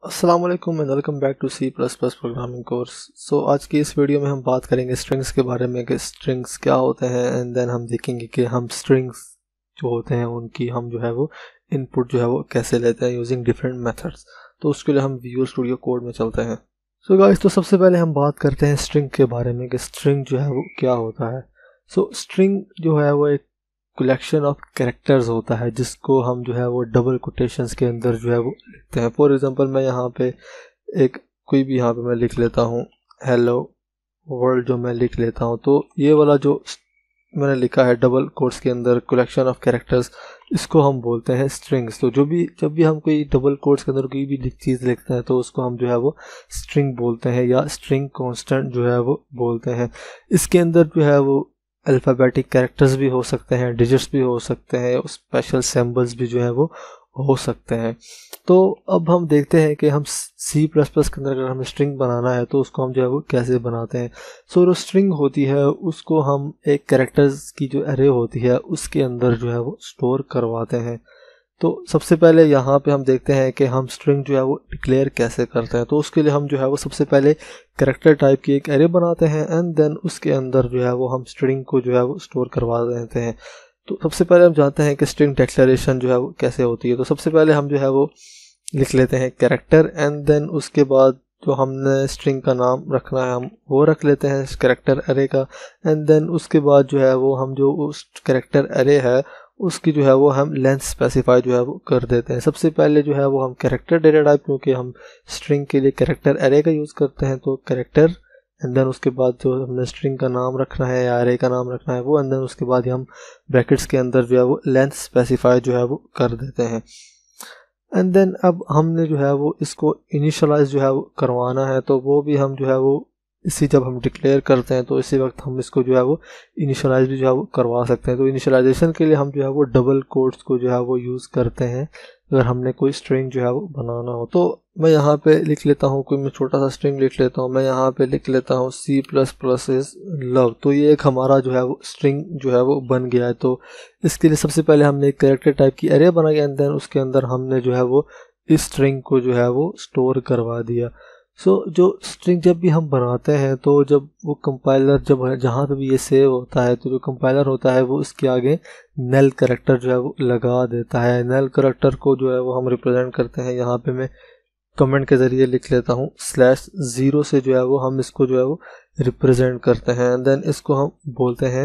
अस्सलाम वालेकुम and welcome back to C plus plus programming course. आज की इस वीडियो में हम बात करेंगे स्ट्रिंग्स के बारे में कि स्ट्रिंग्स क्या होते हैं एंड देन हम देखेंगे कि हम स्ट्रिंग्स जो होते हैं उनकी हम जो है वो इनपुट जो है वो कैसे लेते हैं यूजिंग डिफरेंट मेथड्स। तो उसके लिए हम विजुअल स्टूडियो कोड में चलते हैं। गाइस, तो सबसे पहले हम बात करते हैं स्ट्रिंग के बारे में कि स्ट्रिंग जो है वो क्या होता है। स्ट्रिंग जो है वो एक कलेक्शन ऑफ कैरेक्टर्स होता है जिसको हम जो है वो डबल कोटेशंस के अंदर जो है वो लिखते हैं। फॉर एग्जांपल मैं यहाँ पे एक कोई भी यहाँ पे मैं लिख लेता हूँ हेलो वर्ल्ड, जो मैं लिख लेता हूँ तो ये वाला जो मैंने लिखा है डबल कोट्स के अंदर कलेक्शन ऑफ कैरेक्टर्स, इसको हम बोलते हैं स्ट्रिंग्स। तो जब भी हम कोई डबल कोट्स के अंदर कोई भी चीज़ लिखते हैं तो उसको हम जो है वो स्ट्रिंग बोलते हैं या स्ट्रिंग कांस्टेंट जो है वो बोलते हैं। इसके अंदर जो है वो अल्फ़ाबेटिक कैरेक्टर्स भी हो सकते हैं, डिजिट्स भी हो सकते हैं, स्पेशल सिंबल्स भी जो है वो हो सकते हैं। तो अब हम देखते हैं कि हम सी प्लस प्लस के अंदर अगर हमें स्ट्रिंग बनाना है तो उसको हम जो है वो कैसे बनाते हैं। जो स्ट्रिंग होती है उसको हम एक कैरेक्टर्स की जो एरे होती है उसके अंदर जो है वो स्टोर करवाते हैं। तो सबसे पहले यहाँ पे हम देखते हैं कि हम स्ट्रिंग जो है वो डिक्लेयर कैसे करते हैं। तो उसके लिए हम जो है वो सबसे पहले कैरेक्टर टाइप की एक एरे बनाते हैं एंड देन उसके अंदर जो है वो हम स्ट्रिंग को जो है वो स्टोर करवा देते हैं। तो सबसे पहले हम जानते हैं कि स्ट्रिंग डिक्लेरेशन जो है वो कैसे होती है। तो सबसे पहले हम जो है वो लिख लेते हैं कैरेक्टर एंड देन उसके बाद जो हमने स्ट्रिंग का नाम रखना है हम वो रख लेते हैं कैरेक्टर एरे का। एंड देन उसके बाद जो है वो हम जो उस कैरेक्टर एरे है उसकी जो है वो हम लेंथ स्पेसिफाई जो है वो कर देते हैं। सबसे पहले जो है वो हम कैरेक्टर डेटा टाइप, क्योंकि हम स्ट्रिंग के लिए कैरेक्टर एरे का यूज़ करते हैं, तो कैरेक्टर एंड देन उसके बाद जो हमने स्ट्रिंग का नाम रखना है या एरे का नाम रखना है वो, एंड देन उसके बाद हम ब्रैकेट्स के अंदर जो है वो लेंथ स्पेसिफाई जो है वो कर देते हैं। एंड देन अब हमने जो है वो इसको इनिशियलाइज जो है वो करवाना है, तो वो भी हम जो है वो इसी जब हम डिक्लेयर करते हैं तो इसी वक्त हम इसको जो है वो इनिशियलाइज भी जो है वो करवा सकते हैं। तो इनिशियलाइजेशन के लिए हम जो है वो डबल कोट्स को जो है वो यूज़ करते हैं अगर हमने कोई स्ट्रिंग जो है वो बनाना हो। तो मैं यहाँ पे लिख लेता हूँ, कोई मैं छोटा सा स्ट्रिंग लिख लेता हूँ। मैं यहाँ पे लिख लेता हूँ C++ इज़ लव। तो ये एक हमारा जो है वो स्ट्रिंग जो है वो बन गया है। तो इसके लिए सबसे पहले हमने एक कैरेक्टर टाइप की एरे बनाई एंड देन उसके अंदर हमने जो है वो इस स्ट्रिंग को जो है वो स्टोर करवा दिया। जो स्ट्रिंग जब भी हम बनाते हैं तो जब वो कंपाइलर जब जहाँ पे भी ये सेव होता है तो जो कंपाइलर होता है वो इसके आगे नल कैरेक्टर जो है वो लगा देता है। नल कैरेक्टर को जो है वो हम रिप्रेजेंट करते हैं, यहाँ पे मैं कमेंट के ज़रिए लिख लेता हूँ /0 से जो है वो हम इसको जो है वो रिप्रेजेंट करते हैं एंड देन इसको हम बोलते हैं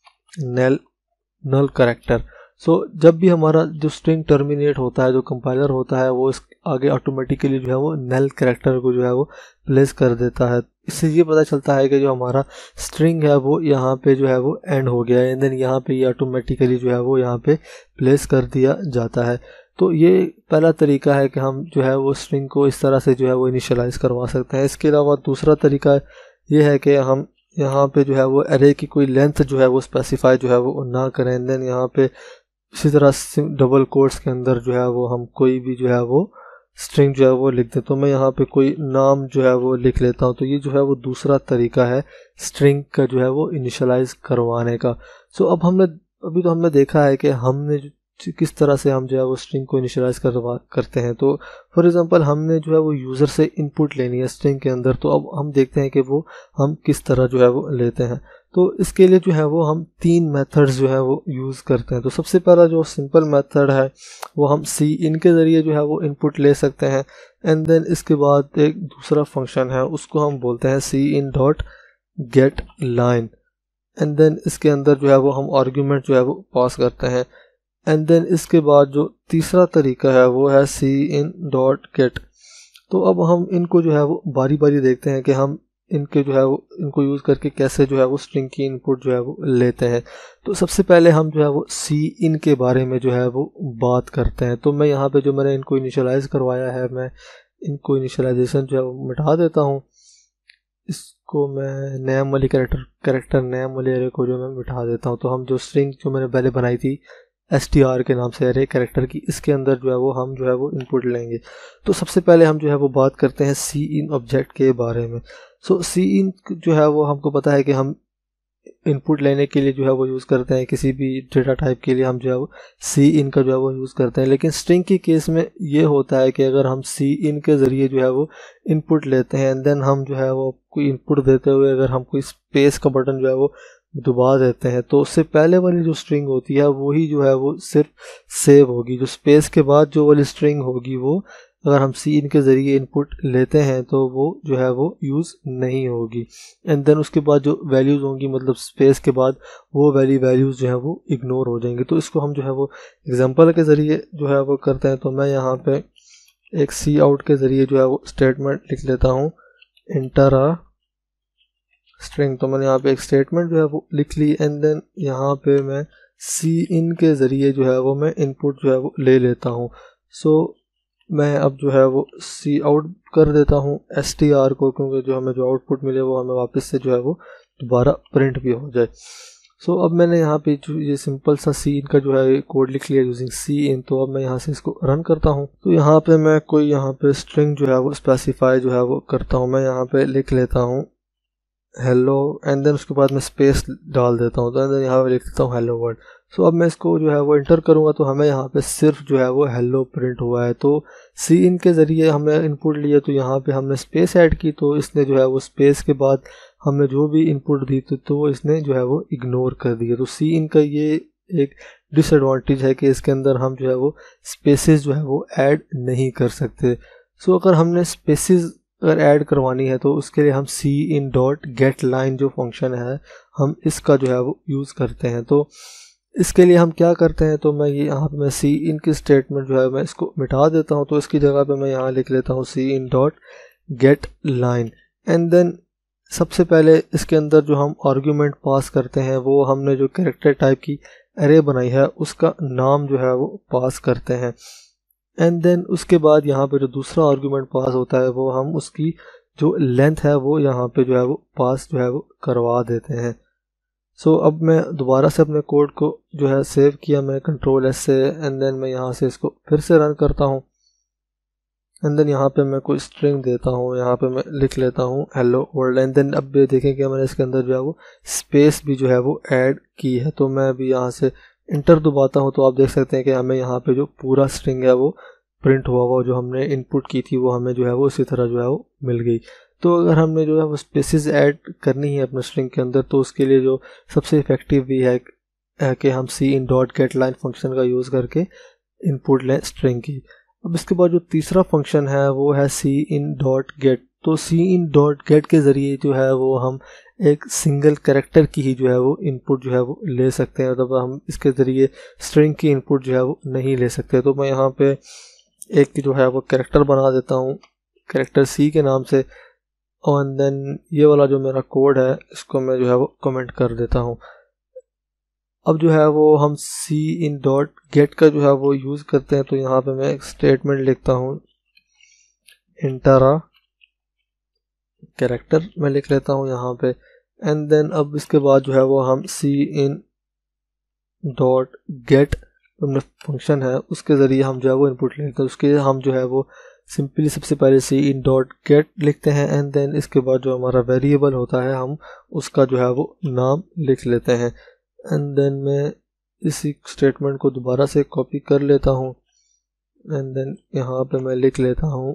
नल कैरेक्टर। जब भी हमारा जो स्ट्रिंग टर्मिनेट होता है, जो कंपाइलर होता है वो इस आगे ऑटोमेटिकली जो है वो नल कैरेक्टर को जो है वो प्लेस कर देता है। इससे ये पता चलता है कि जो हमारा स्ट्रिंग है वो यहाँ पे जो है वो एंड हो गया है एंड देन यहाँ पे ये ऑटोमेटिकली जो है वो यहाँ पे प्लेस कर दिया जाता है। तो ये पहला तरीका है कि हम जो है वो स्ट्रिंग को इस तरह से जो है वो इनिशियलाइज करवा सकते हैं। इसके अलावा दूसरा तरीका ये है कि हम यहाँ पे जो है वो एरे की कोई लेंथ जो है वो स्पेसिफाई जो है वो ना करें। देन यहाँ पे इसी तरह डबल कोट्स के अंदर जो है वो हम कोई भी जो है वो स्ट्रिंग जो है वो लिख दें। तो मैं यहाँ पे कोई नाम जो है वो लिख लेता हूँ। तो ये जो है वो दूसरा तरीका है स्ट्रिंग का जो है वो इनिशियलाइज करवाने का। अब अभी तो हमने देखा है कि हमने किस तरह से हम जो है वो स्ट्रिंग को इनिशियलाइज करते हैं। तो फॉर एग्जांपल हमने जो है वो यूज़र से इनपुट लेनी है स्ट्रिंग के अंदर, तो अब हम देखते हैं कि वो हम किस तरह जो है वो लेते हैं। तो इसके लिए जो है वो हम 3 मेथड्स जो है वो यूज़ करते हैं। तो सबसे पहला जो सिंपल मेथड है वो हम इन के ज़रिए जो है वो इनपुट ले सकते हैं एंड देन इसके बाद एक दूसरा फंक्शन है उसको हम बोलते हैं CIN.GETLine एंड देन इसके अंदर जो है वो हम आर्ग्यूमेंट जो है वो पास करते हैं एंड देन इसके बाद जो तीसरा तरीका है वो है CIN.GET। तो अब हम इनको जो है वो बारी बारी देखते हैं कि हम इनके जो है वो इनको यूज़ करके कैसे जो है वो स्ट्रिंग की इनपुट जो है वो लेते हैं। तो सबसे पहले हम जो है वो CIN के बारे में जो है वो बात करते हैं। तो मैं यहाँ पे जो मैंने इनको इनिशियलाइज करवाया है, मैं इनको इनिशियलाइजेशन जो है वो मिटा देता हूँ। इसको मैं नेम वाली कैरेक्टर नेम वाले एरे को जो मैं मिटा देता हूँ। तो हम जो स्ट्रिंग जो मैंने पहले बनाई थी str के नाम से एरे कैरेक्टर की, इसके अंदर जो है वो हम जो है वो इनपुट लेंगे। तो सबसे पहले हम जो है वो बात करते हैं CIN ऑब्जेक्ट के बारे में। CIN जो है वो हमको पता है कि हम इनपुट लेने के लिए जो है वो यूज़ करते हैं, किसी भी डेटा टाइप के लिए हम जो है वो सी इन का जो है वो यूज़ करते हैं। लेकिन स्ट्रिंग के केस में ये होता है कि अगर हम सी इन के ज़रिए जो है वो इनपुट लेते हैं एंड देन हम जो है वो कोई इनपुट देते हुए अगर हम कोई स्पेस का बटन जो है वो दबा देते हैं तो उससे पहले वाली जो स्ट्रिंग होती है वही जो है वो सिर्फ सेव होगी। जो स्पेस के बाद जो वाली स्ट्रिंग होगी वो अगर हम सी इन के ज़रिए इनपुट लेते हैं तो वो जो है वो यूज़ नहीं होगी। एंड देन उसके बाद जो वैल्यूज़ होंगी, मतलब स्पेस के बाद वो वैल्यूज़ जो है वो इग्नोर हो जाएंगी। तो इसको हम जो है वो एग्जांपल के ज़रिए जो है वो करते हैं। तो मैं यहाँ पे एक सी आउट के ज़रिए जो है वो स्टेटमेंट लिख लेता हूँ, इंटर अ स्ट्रिंग। तो मैंने यहाँ पे एक स्टेटमेंट जो है वो लिख ली एंड देन यहाँ पे मैं सी इन के ज़रिए जो है वो मैं इनपुट जो है वो ले लेता हूँ। सो मैं अब जो है वो सी आउट कर देता हूँ str को, क्योंकि जो हमें जो आउटपुट मिले वो हमें वापस से जो है वो दोबारा प्रिंट भी हो जाए। सो अब मैंने यहाँ पे जो ये सिंपल सा सी इन का जो है कोड लिख लिया यूजिंग सी इन। तो अब मैं यहाँ से इसको रन करता हूँ। तो यहाँ पे मैं कोई यहाँ पे स्ट्रिंग जो है वो स्पेसिफाई जो है वो करता हूँ। मैं यहाँ पे लिख लेता हूँ हेलो एंड देन उसके बाद मैं स्पेस डाल देता हूँ। तो एंड देन यहाँ पे लिख देता हूँ हेलो वर्ल्ड। सो अब मैं इसको जो है वो इंटर करूँगा तो हमें यहाँ पे सिर्फ जो है वो हेलो प्रिंट हुआ है। तो सी इन के ज़रिए हमने इनपुट लिया तो यहाँ पे हमने स्पेस ऐड की तो इसने जो है वो स्पेस के बाद हमने जो भी इनपुट दी तो इसने जो है वो इग्नोर कर दिया। तो सी इन का ये एक डिसएडवांटेज है कि इसके अंदर हम जो है वो स्पेसेस जो है वो ऐड नहीं कर सकते। सो अगर हमने स्पेसेस अगर ऐड करवानी है तो उसके लिए हम cin dot getline जो फंक्शन है हम इसका जो है वो यूज़ करते हैं। तो इसके लिए हम क्या करते हैं, तो मैं ये यहाँ पे मैं सी इन की स्टेटमेंट जो है मैं इसको मिटा देता हूँ। तो इसकी जगह पे मैं यहाँ लिख लेता हूँ cin dot getline and then सबसे पहले इसके अंदर जो हम आर्ग्यूमेंट पास करते हैं वो हमने जो कैरेक्टर टाइप की एरे बनाई है उसका नाम जो है वो पास करते हैं। एंड देन उसके बाद यहाँ पे जो दूसरा आर्गूमेंट पास होता है वो हम उसकी जो लेंथ है वो यहाँ पे जो है वो पास जो है वो करवा देते हैं। सो अब मैं दोबारा से अपने कोड को जो है सेव किया, मैं कंट्रोल एस से एंड देन मैं यहाँ से इसको फिर से रन करता हूँ एंड देन यहाँ पे मैं कोई स्ट्रिंग देता हूँ। यहाँ पे मैं लिख लेता हूँ हेलो वर्ल्ड एंड देन अब देखें कि मैंने इसके अंदर जो है वो स्पेस भी जो है वो ऐड की है। तो मैं अभी यहाँ से इंटर दबाता हूँ तो आप देख सकते हैं कि हमें यहाँ पे जो पूरा स्ट्रिंग है वो प्रिंट हुआ जो हमने इनपुट की थी वो हमें जो है वो इसी तरह जो है वो मिल गई। तो अगर हमने जो है वो स्पेसेस ऐड करनी है अपने स्ट्रिंग के अंदर तो उसके लिए जो सबसे इफेक्टिव भी है कि हम cin dot getline function का यूज़ करके इनपुट लें स्ट्रिंग की। अब इसके बाद जो तीसरा फंक्शन है वो है सी इन डॉट गेट। तो सी इन डॉट गेट के ज़रिए जो है वो हम एक सिंगल कैरेक्टर की ही जो है वो इनपुट जो है वो ले सकते हैं, मतलब हम इसके ज़रिए स्ट्रिंग की इनपुट जो है वो नहीं ले सकते। तो मैं यहाँ पे एक जो है वो कैरेक्टर बना देता हूँ कैरेक्टर सी के नाम से और देन ये वाला जो मेरा कोड है इसको मैं जो है वो कमेंट कर देता हूँ। अब जो है वो हम सी इन डॉट गेट का जो है वो यूज़ करते हैं। तो यहाँ पे मैं एक स्टेटमेंट लिखता हूँ इंटर अ कैरेक्टर मैं लिख लेता हूँ यहाँ पे एंड देन अब इसके बाद जो है वो हम cin dot get function है उसके ज़रिए हम जो है वो इनपुट लेते हैं। उसके हम जो है वो सिंपली सबसे पहले सी इन डॉट गेट लिखते हैं एंड देन इसके बाद जो हमारा वेरिएबल होता है हम उसका जो है वो नाम लिख लेते हैं। एंड देन मैं इसी स्टेटमेंट को दोबारा से कॉपी कर लेता हूँ एंड देन यहाँ पे मैं लिख लेता हूँ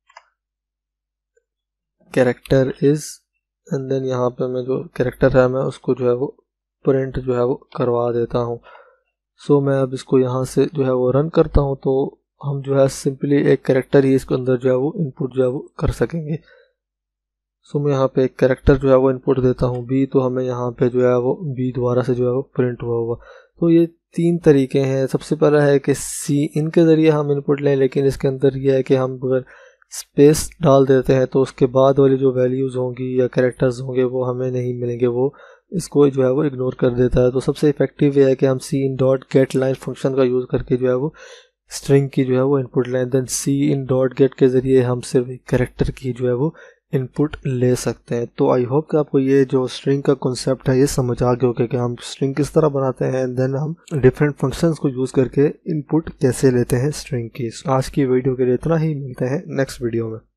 कैरेक्टर इज़ एंड देन यहाँ पे मैं जो कैरेक्टर है मैं उसको जो है वो प्रिंट जो है वो करवा देता हूँ। सो मैं अब इसको यहाँ से जो है वो रन करता हूँ तो हम जो है सिंपली एक कैरेक्टर ही इसके अंदर जो है वो इनपुट जो है वो कर सकेंगे। सो मैं यहाँ पे एक कैरेक्टर जो है वो इनपुट देता हूँ बी, तो हमें यहाँ पे जो है वो बी दोबारा से जो है वो प्रिंट हुआ। तो ये तीन तरीके हैं। सबसे पहला है कि सी इन के ज़रिए हम इनपुट लें, लेकिन इसके अंदर ये है कि हम अगर स्पेस डाल देते हैं तो उसके बाद वाली जो वैल्यूज़ होंगी या कैरेक्टर्स होंगे वो हमें नहीं मिलेंगे, वो इसको जो है वो इग्नोर कर देता है। तो सबसे इफेक्टिव ये है कि हम cin dot getline function का यूज़ करके जो है वो स्ट्रिंग की जो है वो इनपुट लें। Then cin dot get के ज़रिए हम सिर्फ कैरेक्टर की जो है वो इनपुट ले सकते हैं। तो आई होप कि आपको ये जो स्ट्रिंग का कॉन्सेप्ट है ये समझ आ गया होगा कि हम स्ट्रिंग किस तरह बनाते हैं एंड देन हम डिफरेंट फंक्शंस को यूज़ करके इनपुट कैसे लेते हैं स्ट्रिंग की। आज की वीडियो के लिए इतना ही, मिलते हैं नेक्स्ट वीडियो में।